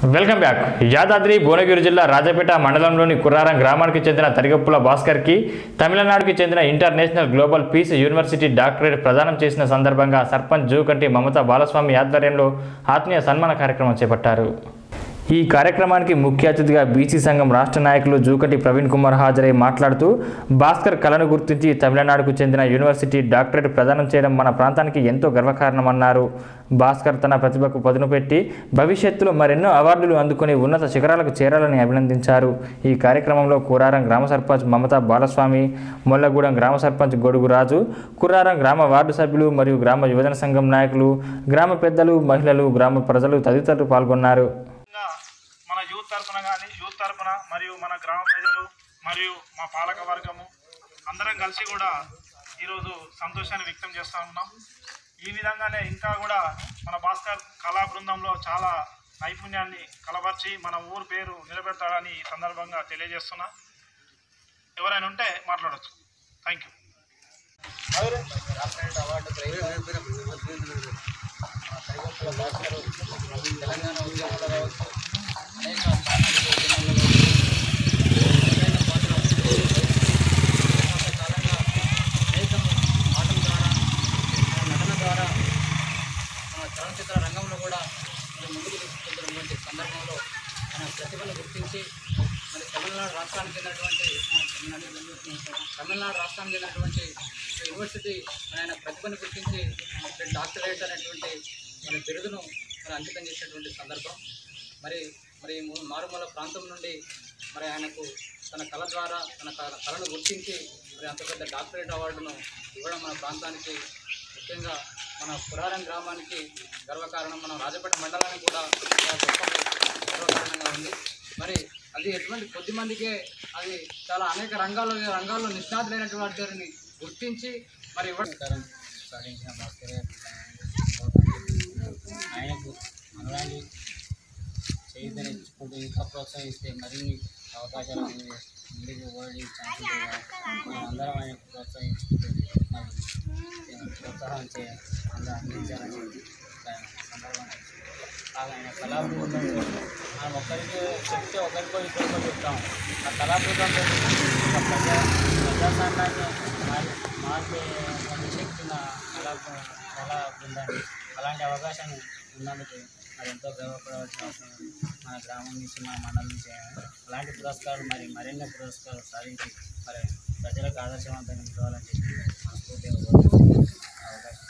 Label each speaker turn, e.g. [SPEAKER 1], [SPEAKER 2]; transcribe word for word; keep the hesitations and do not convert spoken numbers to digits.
[SPEAKER 1] Welcome back. Yadadri Bhuvanagiri జిల్లా రాజపేట మండలంలోని కుర్రారం గ్రామానికి చెందిన తరిగప్పుల భాస్కర్కి తమిళనాడుకి చెందిన international global peace university doctorate ప్రదానం చేసిన సందర్భంగా సర్పంచ్ జూకంటి మమతా బాలస్వామి ఆధ్వర్యంలో ఆత్మీయ సన్మాన కార్యక్రమం చేపట్టారు. ఈ కార్యక్రమానికి ముఖ్య అతిథిగా బీసీ సంఘం రాష్ట్ర నాయకులు జూకంటి ప్రవీణ్ కుమార్ హాజరై మాట్లాడుతూ భాస్కర్ కళను గుర్తించి తమిళనాడుకు చెందిన యూనివర్సిటీ డాక్టరేట్ ప్రదానం చేయడం మన ప్రాంతానికి ఎంతో గర్వకారణమన్నారు. భాస్కర్ తన ప్రతిభకు పదును పెట్టి భవిష్యత్తులో మరెన్నో అవార్డులు అందుకుని ఉన్నత శిఖరాలకు చేరాలని అభినందించారు. ఈ కార్యక్రమంలో కుర్రారం గ్రామ సర్పంచ్ మమతా బాలస్వామి, మొల్లగూడెం గ్రామ సర్పంచ్ గొడుగు రాజు, కుర్రారం గ్రామ వార్డు సభ్యులు మరియు గ్రామ యువజన సంఘం నాయకులు, గ్రామ పెద్దలు, మహిళలు, గ్రామ ప్రజలు తదితరులు పాల్గొన్నారు.
[SPEAKER 2] మన యూత్ తరపున కానీ యూత్ తరపున మరియు మన గ్రామ ప్రజలు మరియు మా పాలక వర్గము అందరం కలిసి కూడా ఈరోజు సంతోషాన్ని వ్యక్తం చేస్తూ ఉన్నాం. ఈ విధంగానే ఇంకా కూడా మన భాస్కర్ కళా బృందంలో చాలా నైపుణ్యాన్ని కలబర్చి మన ఊరు పేరు నిలబెడతాడని ఈ సందర్భంగా తెలియజేస్తున్నా. ఎవరైనా ఉంటే మాట్లాడవచ్చు. Thank you.
[SPEAKER 3] తెలంగాణ ఉద్యమంలో అనేక ఆటల ద్వారా నటన ద్వారా మన చలనచిత్ర రంగంలో కూడా మనం ముందుకు తీసుకుంటున్నటువంటి సందర్భంలో మన ప్రతిభను గుర్తించి మరి తమిళనాడు రాష్ట్రానికి చెందినటువంటి తమిళనాడు రాష్ట్రానికి చెందినటువంటి యూనివర్సిటీ ఆయన ప్రతిభను గుర్తించి డాక్టరేట్ అనేటువంటి మన బిరుదును మరి అంకితం చేసినటువంటి సందర్భం. మరి మరి మారుమూల ప్రాంతం నుండి మరి ఆయనకు తన కళ ద్వారా తన కళను గుర్తించి మరి అంత పెద్ద డాక్టరేట్ అవార్డును ఇవ్వడం మన ప్రాంతానికి, ముఖ్యంగా మన కుర్రారం గ్రామానికి గర్వకారణం. మన రాజపేట మండలానికి కూడా గర్వకారణంగా ఉంది. మరి అది ఎటువంటి కొద్ది మందికే అది చాలా అనేక రంగాల్లో రంగాల్లో నిష్ణాతులైనటువంటి వారిని గుర్తించి మరి ఇవ్వడం సాధించిన భాస్కర్ ఆయనకు మనలాంటి చైతన్యించుకుంటూ ఇంకా ప్రోత్సహిస్తే మరిన్ని అవకాశాలు ముందుకు పోయి ఛాన్స్ అందరం ఆయనకు ప్రోత్సహించుకుంటూ మరి ప్రోత్సాహం చేయాలి అందరూ అందించాలని సందర్భంగా ఆయన కళాబృందం మనం ఒకరికి చెప్తే ఒకరికో ఇద్దరికో చెప్తాం. ఆ కళాబృందంతో ప్రజా ప్రజాస్వామ్యాన్ని మార్పే శక్తిన కళా కళా బృందాన్ని అలాంటి అవకాశాన్ని ఉన్నందుకు మరి ఎంతో గర్వపడవలసిన అవసరం ఉంది. మన గ్రామం నుంచి మన మండలం నుంచి అలాంటి పురస్కారాలు మరి మరెన్నో పురస్కారాలు సాధించి మరి ప్రజలకు ఆదర్శవంతంగా నిలవాలని చెప్పి మనస్ఫూర్తిగా అవకాశం